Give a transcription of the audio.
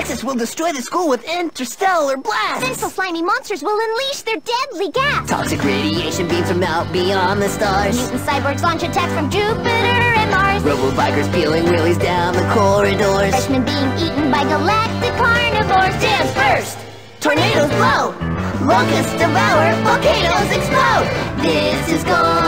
Nexus will destroy the school with interstellar blasts. Sensual slimy monsters will unleash their deadly gas. Toxic radiation beams from out beyond the stars. Mutant cyborgs launch attacks from Jupiter and Mars. Robo-bikers peeling wheelies down the corridors. Freshmen being eaten by galactic carnivores. Jams burst, tornadoes blow, locusts devour, volcanoes explode. This is going